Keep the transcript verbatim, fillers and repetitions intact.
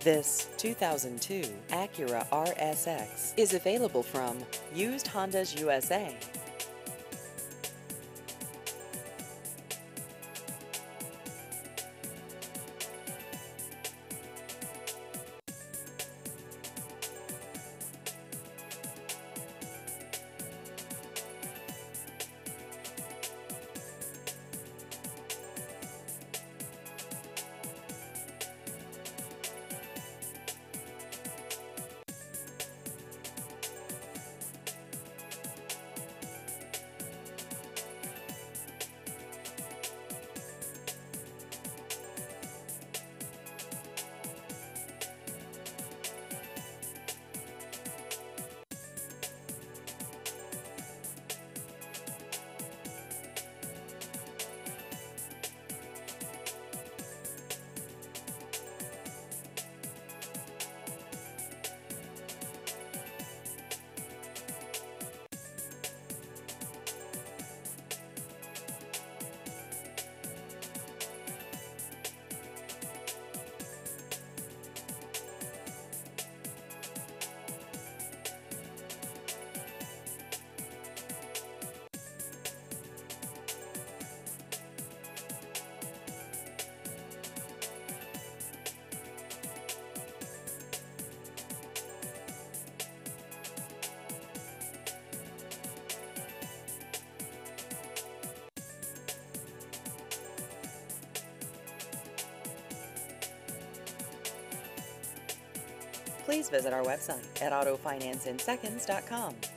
This two thousand two Acura R S X is available from Used Hondas U S A. Please visit our website at auto finance in seconds dot com.